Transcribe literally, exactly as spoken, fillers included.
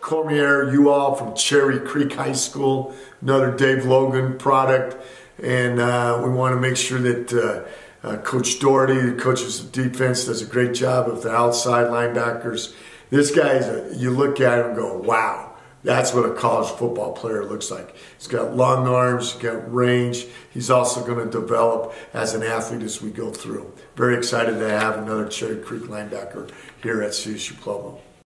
Cormier, Euell from Cherry Creek High School, another Dave Logan product. And uh, we want to make sure that uh, uh, Coach Doherty, the coaches of defense, does a great job of the outside linebackers. This guy, is a, you look at him and go, wow, that's what a college football player looks like. He's got long arms, he's got range. He's also going to develop as an athlete as we go through. Very excited to have another Cherry Creek linebacker here at C S U Pueblo.